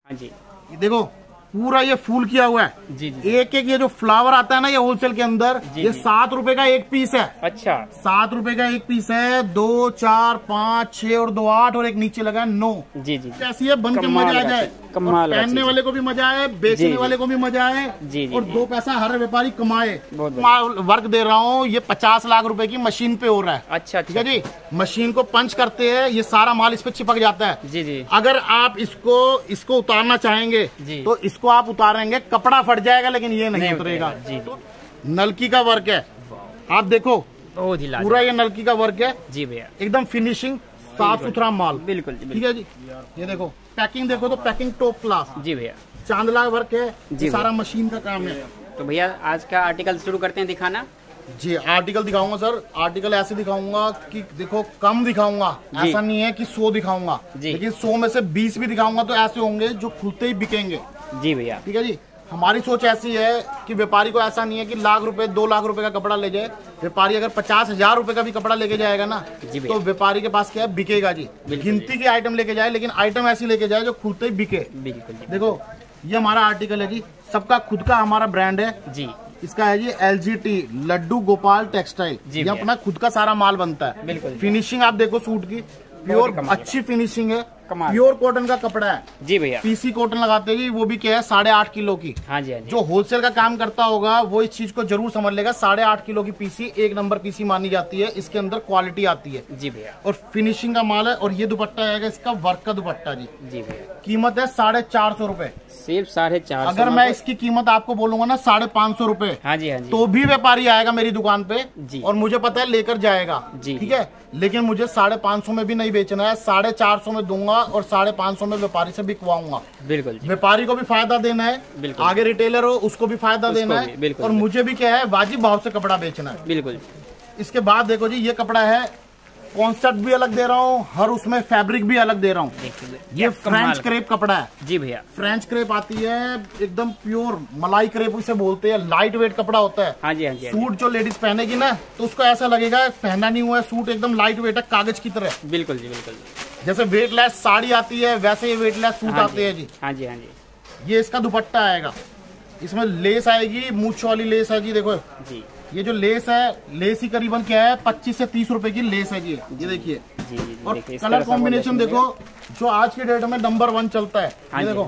हाँ जी, ये देखो पूरा ये फूल किया हुआ है। जी जी। एक एक ये जो फ्लावर आता है ना ये होलसेल के अंदर, ये 7 रुपए का एक पीस है। अच्छा, 7 रुपए का एक पीस है। 2 4 5 6 और 2 8 और एक नीचे लगा है 9। जी जी। कैसी है, बन के मजा आ जाए, कमाल, पहनने वाले को भी मजा आए, बेचने वाले को भी मजा आए, जी जी, और 2 पैसा हर व्यापारी कमाए। बहुत वर्क दे रहा हूँ, ये 50 लाख रुपए की मशीन पे हो रहा है। अच्छा, ठीक है जी। मशीन को पंच करते हैं, ये सारा माल इस पे चिपक जाता है। जी जी। अगर आप इसको उतारना चाहेंगे तो इसको आप उतारेंगे, कपड़ा फट जाएगा लेकिन ये नहीं उतरेगा। जी। तो नलकी का वर्क है, आप देखो बहुत ही पूरा ये नलकी का वर्क है। जी भैया, एकदम फिनिशिंग, साफ सुथरा माल। बिल्कुल ठीक है जी। ये देखो पैकिंग, देखो तो पैकिंग टॉप क्लास। जी भैया, चांदला वर्क है जी, सारा मशीन का काम है। तो भैया आज का आर्टिकल शुरू करते हैं दिखाना। जी आर्टिकल दिखाऊंगा सर। आर्टिकल ऐसे दिखाऊंगा कि देखो कम दिखाऊंगा, ऐसा नहीं है कि 100 दिखाऊंगा, लेकिन 100 में से 20 भी दिखाऊंगा तो ऐसे होंगे जो खुलते ही बिकेंगे। जी भैया, ठीक है जी। हमारी सोच ऐसी है कि व्यापारी को ऐसा नहीं है कि लाख रुपए 2 लाख रुपए का कपड़ा ले जाए। व्यापारी अगर 50,000 रुपए का भी कपड़ा लेके जाएगा ना तो व्यापारी के पास क्या है, बिकेगा जी। गिनती की आइटम लेके जाए, लेकिन आइटम ऐसी लेके जाए जो खुलते ही बिके। बिल्कुल। देखो ये हमारा आर्टिकल है जी, सबका खुद का हमारा ब्रांड है जी। इसका है जी LGT, लड्डू गोपाल टेक्सटाइल। ये अपना खुद का सारा माल बनता है। बिल्कुल। फिनिशिंग आप देखो सूट की, प्योर अच्छी फिनिशिंग है, प्योर कॉटन का कपड़ा है। जी भैया, पीसी कॉटन लगाते हैं, वो भी क्या है 8.5 किलो की। हाँ जी, हाँ जी। जो होलसेल का काम करता होगा वो इस चीज को जरूर समझ लेगा। 8.5 किलो की पीसी एक नंबर पीसी मानी जाती है, इसके अंदर क्वालिटी आती है। जी भैया, और फिनिशिंग का माल है। और ये दुपट्टा आएगा इसका वर्क का दुपट्टा जी। जी भैया, कीमत है 450 रुपए, सिर्फ 450। अगर मैं इसकी कीमत आपको बोलूंगा ना 550 रुपए, हाँ जी, हाँ जी, तो भी व्यापारी आएगा मेरी दुकान पे जी। और मुझे पता है लेकर जाएगा। ठीक है, लेकिन मुझे 550 में भी नहीं बेचना है, 450 में दूंगा और 550 में व्यापारी से बिकवाऊंगा। बिल्कुल। व्यापारी को भी फायदा देना है, आगे रिटेलर हो उसको भी फायदा देना है, और मुझे भी क्या है वाजिब भाव से कपड़ा बेचना है। बिल्कुल। इसके बाद देखो जी, ये कपड़ा है, कॉन्सेप्ट भी अलग दे रहा हूँ, हर उसमें फैब्रिक भी अलग दे रहा हूँ। ये फ्रेंच क्रेप कपड़ा है। जी भैया, फ्रेंच क्रेप आती है एकदम प्योर, मलाई क्रेप उसे बोलते हैं। लाइट वेट कपड़ा होता है। हाँ जी, हाँ जी। सूट जो लेडीज पहनेगी ना तो उसको ऐसा लगेगा पहना नहीं हुआ है, सूट एकदम लाइट वेट है, कागज की तरह। बिल्कुल जी, बिल्कुल। जैसे वेटलेस साड़ी आती है वैसे ये वेटलेस सूट आते हैं जी। हाँ जी, हाँ जी। ये इसका दुपट्टा आएगा, इसमें लेस आएगी, मूछ वाली लेस है जी। देखो जी, ये जो लेस है, लेस ही करीबन क्या है 25 से 30 रुपए की लेस है जी। ये देखिए। जी जी। और कलर कॉम्बिनेशन देखो जो आज के डेट में नंबर 1 चलता है। ये देखो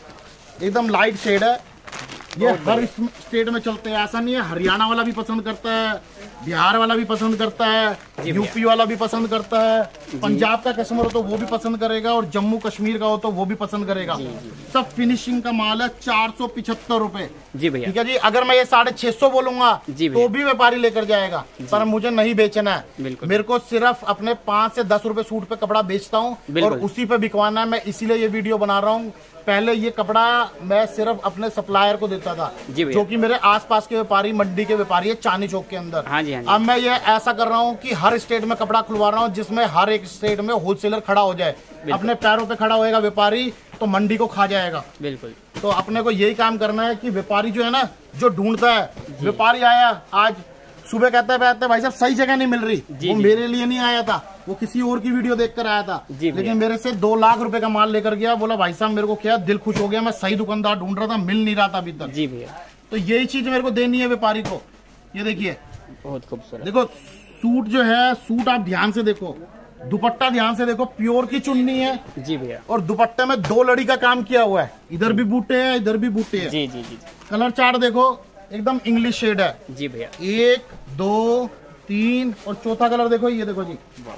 एकदम लाइट शेड है, ये हर स्टेट में चलते हैं। ऐसा नहीं है, हरियाणा वाला भी पसंद करता है, बिहार वाला भी पसंद करता है, यूपी वाला भी पसंद करता है, पंजाब का कस्टमर हो तो वो भी पसंद करेगा, और जम्मू कश्मीर का हो तो वो भी पसंद करेगा। सब फिनिशिंग का माल है। 475 रुपए। जी भैया, ठीक है जी। अगर मैं ये 650 बोलूंगा तो भी व्यापारी लेकर जाएगा, पर मुझे नहीं बेचना है। मेरे को सिर्फ अपने 5 से 10 रुपए सूट पे कपड़ा बेचता हूँ और उसी पे बिकवाना है। मैं इसीलिए ये वीडियो बना रहा हूँ। पहले ये कपड़ा मैं सिर्फ अपने सप्लायर को देता था, जो कि मेरे आसपास के व्यापारी, मंडी के व्यापारी है चांदनी चौक के अंदर। हाँ जी, हाँ जी। अब मैं ये ऐसा कर रहा हूँ कि हर स्टेट में कपड़ा खुलवा रहा हूँ, जिसमें हर एक स्टेट में होलसेलर खड़ा हो जाए। अपने पैरों पे खड़ा होएगा व्यापारी तो मंडी को खा जाएगा। बिल्कुल। तो अपने को यही काम करना है कि व्यापारी जो है ना, जो ढूंढता है, व्यापारी आया आज सुबह कहता है भाई साहब सही जगह नहीं मिल रही, वो मेरे लिए नहीं आया था, वो किसी और की वीडियो देखकर आया था, लेकिन मेरे से 2 लाख रुपए का माल लेकर गया। बोला भाई साहब मेरे को क्या दिल खुश हो गया, मैं सही दुकानदार ढूंढ रहा था, मिल नहीं रहा था अभी तक। जी भैया। तो यही चीज मेरे को देनी है व्यापारी को। ये देखिए बहुत खूबसूरत। देखो सूट जो है, सूट आप ध्यान से देखो, दुपट्टा ध्यान से देखो, प्योर की चुन्नी है। जी भैया। और दुपट्टे में 2 लड़ी का काम किया हुआ है, इधर भी बूटे हैं, इधर भी बूटे हैं। जी जी जी। कलर चार्ट देखो एकदम इंग्लिश शेड है। जी भैया। 1 2 3 और चौथा कलर देखो, ये देखो जी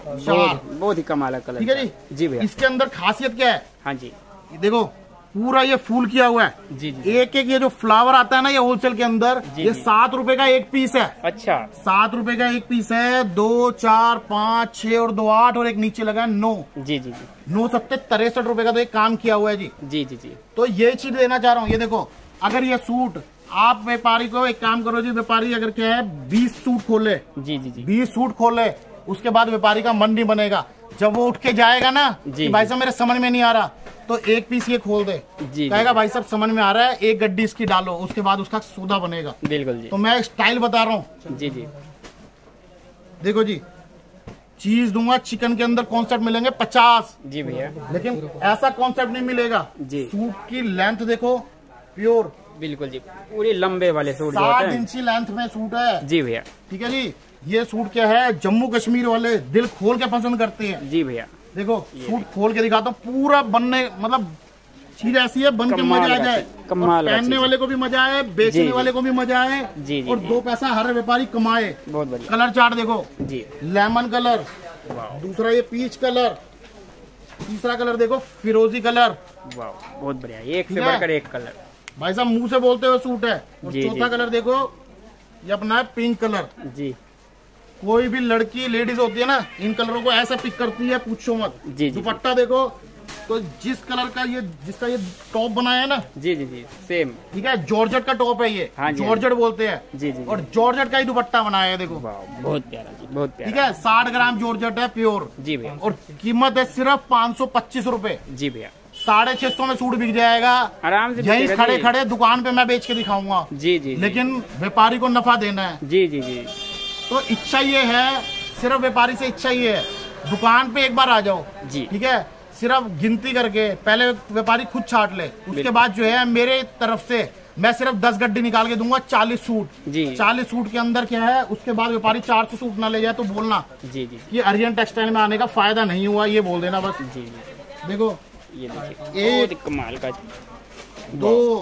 4। बहुत ही कमाल कलर। ठीक है जी। जी भैया। इसके अंदर खासियत क्या है? हाँ जी, देखो पूरा ये फूल किया हुआ है। जी जी। एक एक ये जो फ्लावर आता है ना ये होलसेल के अंदर, ये 7 रुपए का एक पीस है। अच्छा, 7 रुपए का एक पीस है। 2 4 5 6 और 2 8 और एक नीचे लगा है 9। जी जी जी। 9 7 63 रुपए का तो एक काम किया हुआ है जी। जी जी जी। तो ये चीज देना चाह रहा हूँ। ये देखो अगर ये सूट आप व्यापारी को एक काम करो जी, व्यापारी अगर क्या है 20 सूट खोले, जी जी जी, 20 सूट खोले, उसके बाद व्यापारी का मन नहीं बनेगा। जब वो उठ के जाएगा ना कि भाई साहब मेरे समझ में नहीं आ रहा, तो एक पीस ये खोल दे, कहेगा भाई साहब समझ में आ रहा है, एक गड्डी इसकी डालो, उसके बाद उसका सौदा बनेगा। बिल्कुल जी। तो मैं स्टाइल बता रहा हूँ। जी जी। देखो जी चीज दूंगा, चिकन के अंदर कॉन्सेप्ट मिलेंगे 50। जी भैया, लेकिन ऐसा कॉन्सेप्ट नहीं मिलेगा जी। सूट की लेंथ देखो, प्योर बिल्कुल जी, पूरी लंबे वाले सूट जो 60 होते हैं। इंची लेंथ में सूट है। जी भैया, ठीक है जी। ये सूट क्या है, जम्मू कश्मीर वाले दिल खोल के पसंद करते हैं। जी भैया, देखो सूट खोल के दिखाता हूँ, पूरा बनने मतलब चीज ऐसी है, बन के कमाल मजा आ का जाए, चीज, कमाल का पहनने चीज। वाले को भी मजा आए, बेचने जी, वाले को भी मजा आए, जी, जी, और जी। 2 पैसा हर व्यापारी कमाए। बहुत बढ़िया कलर चार्ट देखो, जी। लेमन कलर, वाह दूसरा ये पीच कलर, तीसरा कलर देखो फिरोजी कलर। वाह, बहुत बढ़िया, एक से ठीक है। बढ़कर एक कलर। भाई साहब मुंह से बोलते हुए सूट है। और जी, चौथा जी। कलर देखो, ये अपना है पिंक कलर। जी कोई भी लड़की लेडीज होती है ना, इन कलरों को ऐसा पिक करती है, पूछो मत। जी, जी। दुपट्टा देखो, तो जिस कलर का ये जिसका ये टॉप बनाया है ना, जी जी जी, सेम। ठीक है, जॉर्जेट का टॉप है ये। हाँ जी, जॉर्जेट बोलते हैं। जी, जी, जी। और जॉर्जेट का ही दुपट्टा बनाया है देखो। वाह, बहुत प्यारा जी, बहुत ठीक प्यारा। है, 60 ग्राम जॉर्जेट है प्योर। जी भैया, और कीमत है सिर्फ 525 रुपए। जी भैया, 650 में सूट बिक जाएगा आराम से यही बिकेगा खड़े जी। खड़े दुकान पे मैं बेच के दिखाऊंगा। जी जी जी। लेकिन व्यापारी को नफा देना है, जी जी जी, तो इच्छा ये है, सिर्फ व्यापारी से इच्छा ये है, दुकान पे एक बार आ जाओ। जी। ठीक है, सिर्फ गिनती करके पहले व्यापारी खुद छाट ले, उसके बाद जो है मेरे तरफ से मैं सिर्फ 10 गड्डी निकाल के दूंगा, 40 सूट। जी। 40 सूट के अंदर क्या है, उसके बाद व्यापारी 400 सूट ना ले जाए तो बोलना जी जी कि आर्यन टेक्सटाइल में आने का फायदा नहीं हुआ, ये बोल देना बस। जी जी। देखो ये देखिए, एक, बहुत कमाल का। 2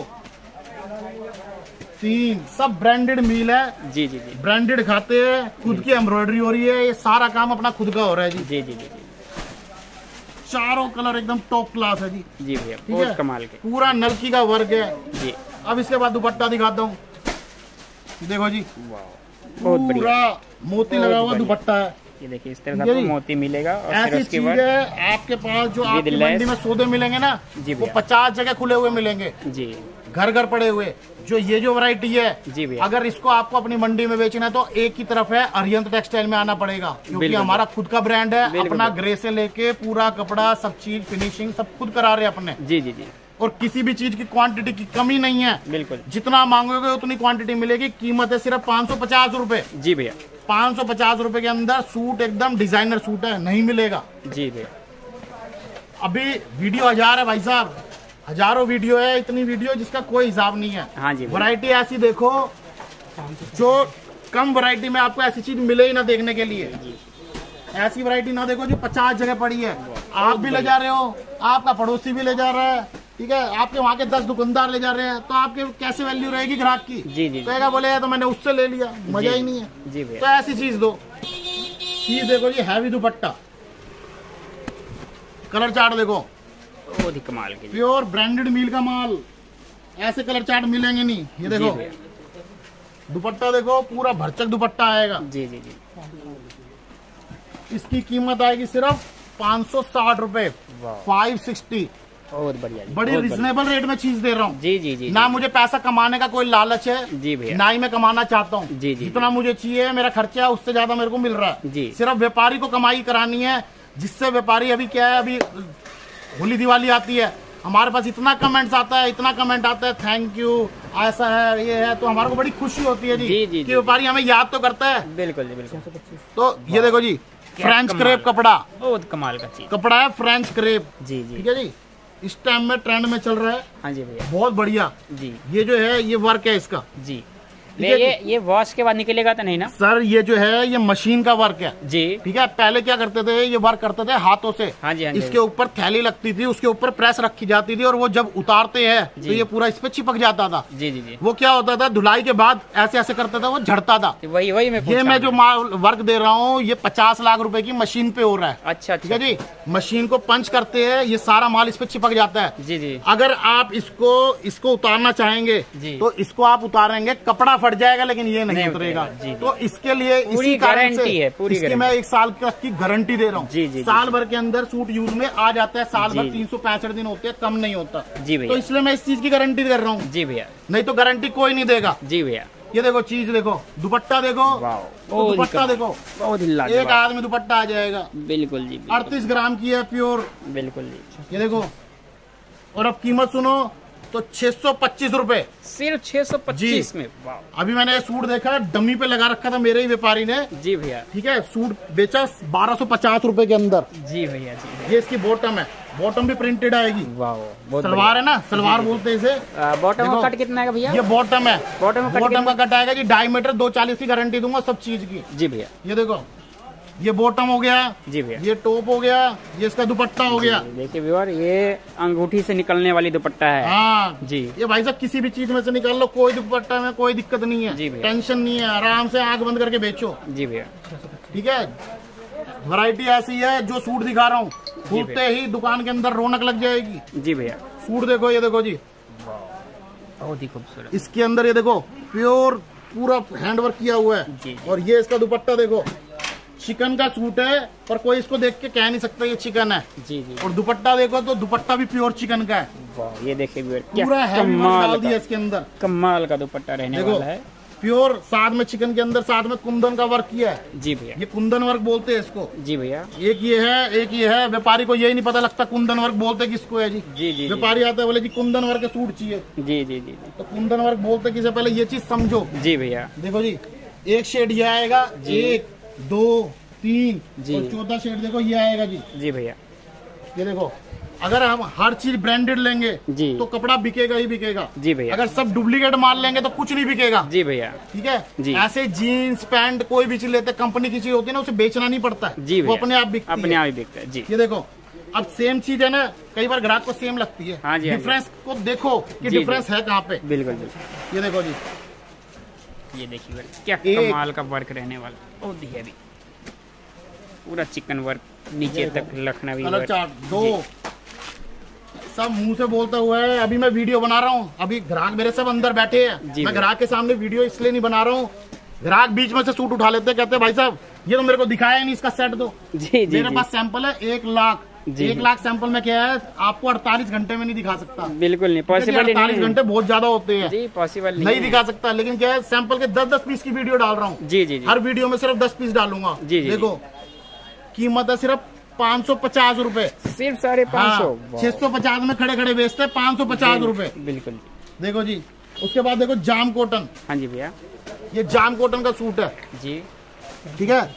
3 सब ब्रांडेड मील है, जी जी जी, ब्रांडेड खाते हैं, खुद की एम्ब्रॉयडरी हो रही है, ये सारा काम अपना खुद का हो रहा है जी। जी जी जी जी, चारों कलर एकदम टॉप क्लास है जी। जी भैया, ठीक बहुत है, कमाल के। पूरा नलकी का वर्क है। जी, अब इसके बाद दुपट्टा दिखाता हूँ, देखो जी, वाह, बहुत बढ़िया। पूरा मोती लगा हुआ बढ़िया। दुपट्टा है। ये देखिए, इस तरह ठीक का है आपको जी। मोती मिलेगा। और फिर ऐसी उसके चीज बाद है आपके पास जो आपकी लेस। मंडी में सौदे मिलेंगे ना, जी वो भैया। 50 जगह खुले हुए मिलेंगे, जी घर घर पड़े हुए। जो ये जो वैरायटी है, जी भैया, अगर इसको आपको अपनी मंडी में बेचना है तो एक ही तरफ है, अरिहंत टेक्सटाइल में आना पड़ेगा, क्योंकि बिल्कुल। हमारा खुद का ब्रांड है। बिल्कुल। अपना ग्रे से लेके पूरा कपड़ा, सब चीज, फिनिशिंग सब खुद करा रहे हैं अपने। जी जी जी, और किसी भी चीज की क्वांटिटी की कमी नहीं है, बिल्कुल। जितना मांगोगे उतनी क्वांटिटी मिलेगी। कीमत है सिर्फ 550 रुपए। जी भैया, 550 रुपए के अंदर सूट एकदम डिजाइनर सूट है, नहीं मिलेगा। जी भैया, अभी वीडियो 1000 है भाई साहब, हजारों वीडियो है, इतनी वीडियो जिसका कोई हिसाब नहीं है। हाँ जी भैया। वैरायटी ऐसी देखो, जो कम वैरायटी में आपको ऐसी चीज मिले ही ना देखने के लिए। ऐसी वैरायटी ना देखो जो 50 जगह पड़ी है। आप भी ले जा रहे हो, आपका पड़ोसी भी ले जा रहा है, ठीक है, आपके वहाँ के 10 दुकानदार ले जा रहे हैं, तो आपके कैसे वैल्यू रहेगी ग्राहक की? जी जी, कहेगा बोले तो मैंने उससे ले लिया, मजा ही नहीं है। जी तो भैया, ऐसी चीज दो। चीज देखो जी, हैवी दुपट्टा, कलर चार्ट देखो, बहुत ही कमाल के। जी प्योर ब्रांडेड मील का माल, ऐसे कलर चार्ट मिलेंगे नहीं। ये देखो भैया, दुपट्टा देखो, पूरा भरचक दुपट्टा आएगा। जी जी जी, इसकी कीमत आएगी सिर्फ 560 रुपए, वाह, 560। बहुत बढ़िया जी, बड़ी बहुत बढ़िया। रिजनेबल रेट में चीज दे रहा हूँ। जी जी जी, ना मुझे पैसा कमाने का कोई लालच है, जी भैया, ना ही मैं कमाना चाहता हूँ। जी, जी, जितना मुझे चाहिए, मेरा खर्चा है उससे ज्यादा मेरे को मिल रहा है। जी। सिर्फ व्यापारी को कमाई करानी है, जिससे व्यापारी अभी क्या है, अभी होली दिवाली आती है, हमारे पास इतना कमेंट्स आता है, इतना कमेंट आता है, थैंक यू, ऐसा है, ये है, तो हमारे को बड़ी खुशी होती है जी, जी, जी, कि जी। व्यापारी हमें याद तो करता है। बिल्कुल जी, बिल्कुल। तो ये देखो जी, क्या फ्रेंच कमाल। क्रेप कपड़ा, बहुत कमाल का चीज। कपड़ा है फ्रेंच क्रेप। जी जी, ठीक है जी, इस टाइम में ट्रेंड में चल रहा है, हाँ जी भैया, बहुत बढ़िया। जी ये जो है, ये वर्क है इसका। जी। ठीक है ये वॉश के बाद निकलेगा तो नहीं ना? सर ये जो है, ये मशीन का वर्क है। जी, ठीक है, पहले क्या करते थे, ये वर्क करते थे हाथों से। हाँ जी, हाँ जी। इसके ऊपर थैली लगती थी, उसके ऊपर प्रेस रखी जाती थी, और वो जब उतारते हैं तो जी। ये पूरा इस पे चिपक जाता था। जी जी जी, वो क्या होता था, धुलाई के बाद ऐसे ऐसे करता था, वो झड़ता था। वही वही मैं ये पूछ मैं रहा जो हूँ। वर्क दे रहा हूँ, ये 50 लाख रुपए की मशीन पे हो रहा है। अच्छा ठीक है अच्छा, जी, मशीन को पंच करते हैं, ये सारा माल इस पे चिपक जाता है। जी जी, अगर आप इसको उतारना चाहेंगे जी। तो इसको आप उतारेंगे, कपड़ा फट जाएगा, लेकिन ये नहीं नहीं उतरेगा। उतरेगा, जी, जी। तो इसके लिए पूरी इसी कारण से गारंटी है, पूरी इसकी गारंटी। मैं 1 साल तक की गारंटी दे रहा हूँ। जी, जी, जी। साल भर के अंदर सूट यूज में आ जाता है, साल जी, भर जी। 365 दिन होते हैं, कम नहीं होता। जी भैया, तो इसलिए मैं इस चीज की गारंटी दे रहा हूँ, जी भैया, नहीं तो गारंटी कोई नहीं देगा। जी भैया, ये देखो चीज देखो, दुपट्टा देखो, वाह, तो दुपट्टा देखो, बहुत ही एक लाजवाब। हाथ में दुपट्टा आ जाएगा। बिल्कुल जी, बिल्कुल, 38 ग्राम की है, प्योर। बिल्कुल जी, ये देखो, और अब कीमत सुनो, तो 625 रुपए, सिर्फ 625 में। वाह। अभी मैंने ये सूट देखा, डमी पे लगा रखा था मेरे ही व्यापारी ने। जी भैया। ठीक है, सूट बेचा 1250 रुपए के अंदर। जी भैया जी। ये इसकी बॉटम है, बॉटम भी प्रिंटेड आएगी। वाह, सलवार है ना, सलवार बोलते हैं इसे। बॉटम का कट कितना है भैया? ये बॉटम है, बॉटम का कट आएगा जी 2.5 मीटर, 240 की गारंटी दूंगा सब चीज की। जी भैया। ये देखो, ये बॉटम हो गया। जी भैया। ये टॉप हो गया, ये इसका दुपट्टा हो गया। देखिए व्यूअर, ये अंगूठी से निकलने वाली दुपट्टा है। हाँ जी। ये भाई साहब किसी भी चीज में से निकाल लो, कोई दुपट्टा में कोई दिक्कत नहीं है। जी भैया। टेंशन नहीं है, आराम से आंख बंद करके बेचो। जी भैया। ठीक है, वैरायटी ऐसी है, जो सूट दिखा रहा हूँ खुलते ही दुकान के अंदर रौनक लग जाएगी। जी भैया। सूट देखो, ये देखो जी, बहुत ही खूबसूरत। इसके अंदर ये देखो प्योर पूरा हैंडवर्क किया हुआ है। जी। और ये इसका दुपट्टा देखो, चिकन का सूट है, पर कोई इसको देख के कह नहीं सकता ये चिकन है। जी जी। और दुपट्टा देखो तो दुपट्टा भी प्योर चिकन का है। वाह, ये देखिए व्यूअर, पूरा हैवी वर्क डाल दिया इसके अंदर, कमाल का दुपट्टा रहने वाला है। प्योर, साथ में चिकन के अंदर साथ में कुंदन का वर्क किया है। जी भैया। ये कुंदन वर्क बोलते हैं इसको। जी भैया। एक ये है, एक ये है। व्यापारी को यही नहीं पता लगता कुंदन वर्क बोलते किसको है जी। जी जी। व्यापारी आता है बोले जी कुंदन वर्क का सूट चाहिए। जी जी जी। तो कुंदन वर्क बोलते किसे, पहले ये चीज समझो। जी भैया। देखो जी, एक शेड ये आएगा, 1 2 3 जी। और चौथा शेड देखो ये आएगा जी। जी भैया। ये देखो, अगर हम हर चीज ब्रांडेड लेंगे जी तो कपड़ा बिकेगा ही बिकेगा। जी भैया। अगर सब डुप्लीकेट माल लेंगे तो कुछ नहीं बिकेगा। जी भैया। ठीक है जी। ऐसे जीन्स पैंट कोई भी चीज लेते, कंपनी की चीज होती है ना, उसे बेचना नहीं पड़ता है। जी वो भैया। अपने आप बिकती है। अपने आप ही बिकता है। जी। ये देखो, अब सेम चीज है ना, कई बार ग्राहक को सेम लगती है। हाँ जी, हाँ जी। डिफरेंस को देखो कि जी, डिफरेंस है कहाँ पे। बिल्कुल बिल्कुल। ये देखो जी, ये देखिए व्यूअर, क्या एक- कमाल का वर्क रहने वाला, बहुत ही हैवी, पूरा चिकन वर्क नीचे तक लखनवी कलर वर्क। चार्ट दो सब मुंह से बोलता हुआ है। अभी मैं वीडियो बना रहा हूँ, अभी ग्राहक मेरे सब अंदर बैठे हैं। जी मैं भैया। ग्राहक के सामने वीडियो इसलिए नहीं बना रहा हूँ, ग्राहक बीच में से सूट उठा लेते हैं, कहते हैं भाई साहब ये तो मेरे को दिखाया नहीं, इसका सेट दो। जी जी। मेरे पास सैंपल है 1 लाख। जी। 1 लाख सैंपल में क्या है, आपको 48 घंटे में नहीं दिखा सकता। बिल्कुल नहीं पॉसिबल। 48 घंटे बहुत ज्यादा होते हैं। जी पॉसिबल नहीं दिखा सकता, लेकिन क्या है, सैंपल के 10-10 पीस की वीडियो डाल रहा हूँ। जी जी जी। हर वीडियो में सिर्फ 10 पीस डालूंगा। जी, जी, देखो, कीमत है सिर्फ 550 रुपए। सिर्फ 550। 650 में खड़े खड़े बेचते हैं, 550 रुपए। बिल्कुल जी। देखो जी, उसके बाद देखो जाम कॉटन। हाँ जी भैया। ये जाम कॉटन का सूट है। जी। ठीक है,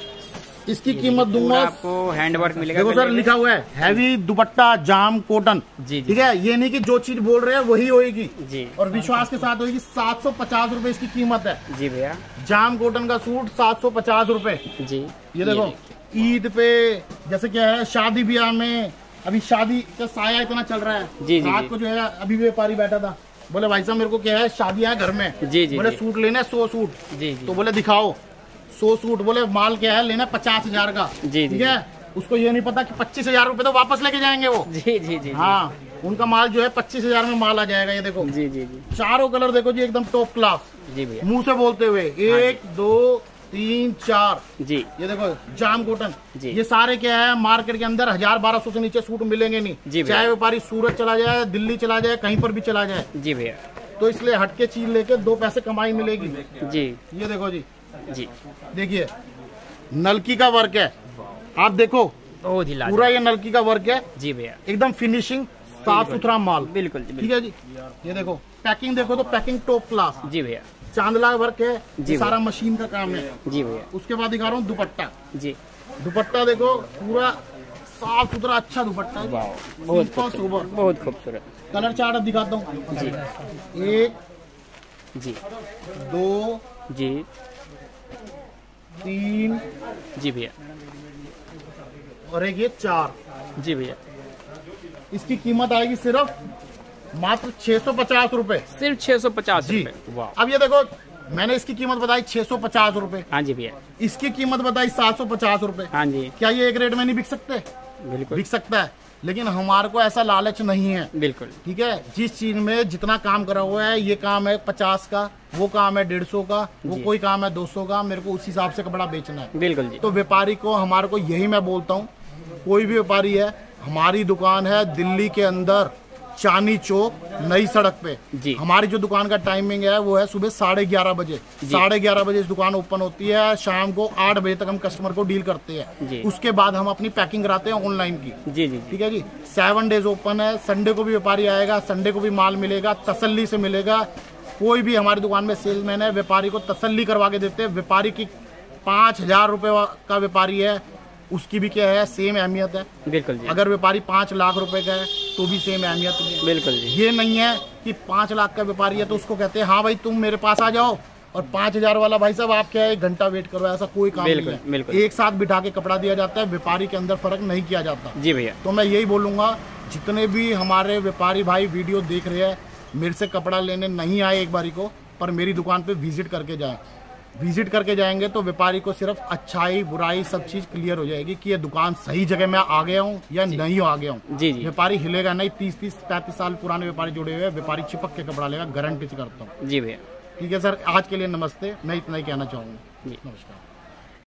इसकी कीमत दूंगा आपको हैंडवर्क मिलेगा। देखो सर, लिखा हुआ है हैवी दुपट्टा जाम कॉटन। जी जी। ठीक है, ये नहीं कि जो चीज बोल रहे हैं वही होएगी। जी। और विश्वास के साथ होगी। 750 रुपए इसकी कीमत है। जी भैया। जाम कॉटन का सूट 750 रुपए। जी। ये देखो, ईद पे जैसे क्या है, शादी ब्याह में, अभी शादी का साया इतना चल रहा है। जी, जी, रात जी। को जो है, अभी व्यापारी बैठा था, बोले भाई साहब मेरे को क्या है, शादी है घर में। जी जी। बोले जी सूट लेना है 100 सूट। जी जी। तो बोले दिखाओ 100 सूट। बोले माल क्या है, लेना 50,000 का। जी, जी, ठीक है, उसको ये नहीं पता कि 25,000 रुपए तो वापस लेके जाएंगे वो। जी जी जी। हाँ, उनका माल जो है 25,000 में माल आ जाएगा। ये देखो, जी जी जी। चारों कलर देखो जी, एकदम टॉप क्लास। जी भैया। मुंह से बोलते हुए 1 2 3 4। जी। ये देखो जाम कॉटन। जी। ये सारे क्या है, मार्केट के अंदर 1000-1200 से नीचे सूट मिलेंगे नहीं। जी भैया। चाहे व्यापारी सूरत चला जाए, दिल्ली चला जाए, कहीं पर भी चला जाए। जी भैया। तो इसलिए हटके चीज लेके 2 पैसे कमाई मिलेगी। जी। ये देखो जी, जी। देखिए नलकी का वर्क है। आप देखो, बहुत ही लाजवाब। पूरा ये नलकी का वर्क है। जी भैया। एकदम फिनिशिंग, साफ सुथरा माल। बिल्कुल जी, ठीक है जी। ये देखो पैकिंग, देखो तो पैकिंग टॉप क्लास। जी भैया। चांदला वर्क है, जी ये सारा मशीन का काम है। जी भैया। उसके बाद दिखा रहा हूँ दुपट्टा। जी। दुपट्टा देखो, पूरा साफ सुथरा अच्छा दुपट्टा है। वाह, बहुत सिंपल सोबर। खूबसूरत, बहुत खूबसूरत। कलर चार्ट अब दिखाता हूँ। जी। 1 जी 2 जी। 3 जी भैया। और एक ये 4। जी भैया। इसकी कीमत आएगी सिर्फ मात्र 650 रुपए। सिर्फ 650 जी। रुपए। वाह। अब ये देखो, मैंने इसकी कीमत बताई 650 रुपए, हाँ जी भैया। इसकी कीमत बताई 750 रुपए। हाँ जी। क्या ये एक रेट में नहीं बिक सकते? बिल्कुल। बिक सकता है, लेकिन हमारे को ऐसा लालच नहीं है। बिल्कुल। ठीक है, जिस चीज में जितना काम करा हुआ है, ये काम है 50 का, वो काम है 150 का, वो जी। कोई काम है 200 का, मेरे को उस हिसाब से कपड़ा बेचना है। बिल्कुल जी। तो व्यापारी को, हमारे को यही मैं बोलता हूँ, कोई भी व्यापारी है, हमारी दुकान है दिल्ली के अंदर चांदनी चौक नई सड़क पे जी। हमारी जो दुकान का टाइमिंग है वो है सुबह 11:30 बजे। 11:30 बजे इस दुकान ओपन होती है। शाम को 8 बजे तक हम कस्टमर को डील करते हैं। उसके बाद हम अपनी पैकिंग कराते हैं ऑनलाइन की। जी जी ठीक है जी। 7 डेज ओपन है। संडे को भी व्यापारी आएगा, संडे को भी माल मिलेगा, तसल्ली से मिलेगा। कोई भी हमारी दुकान में सेल्समैन है, व्यापारी को तसल्ली करवा के देते हैं। व्यापारी की 5,000 रुपए का व्यापारी है, उसकी भी क्या है, सेम अहमियत है। बिल्कुल जी। अगर व्यापारी 5 लाख रुपए का है तो भी सेम अहमियत है। बिल्कुल जी। ये नहीं है कि 5 लाख का व्यापारी है तो उसको कहते हैं हाँ भाई तुम मेरे पास आ जाओ, और 5,000 वाला भाई साहब आप क्या है 1 घंटा वेट करो, ऐसा कोई काम नहीं है। बिल्कुल। एक साथ बिठा के कपड़ा दिया जाता है, व्यापारी के अंदर फर्क नहीं किया जाता। जी भैया। तो मैं यही बोलूंगा, जितने भी हमारे व्यापारी भाई वीडियो देख रहे हैं, मेरे से कपड़ा लेने नहीं आए एक बारी को, पर मेरी दुकान पे विजिट करके जाएं। विजिट करके जाएंगे तो व्यापारी को सिर्फ अच्छाई बुराई सब चीज क्लियर हो जाएगी कि ये दुकान सही जगह में आ गया हूँ या नहीं आ गया हूँ। जी जी। व्यापारी हिलेगा नहीं। 30-30 35 साल पुराने व्यापारी जुड़े हुए हैं, व्यापारी चिपक के कपड़ा लेगा, गारंटी से करता हूँ। जी भैया। ठीक है सर, आज के लिए नमस्ते। मैं इतना ही कहना चाहूँगा। जी। नमस्कार।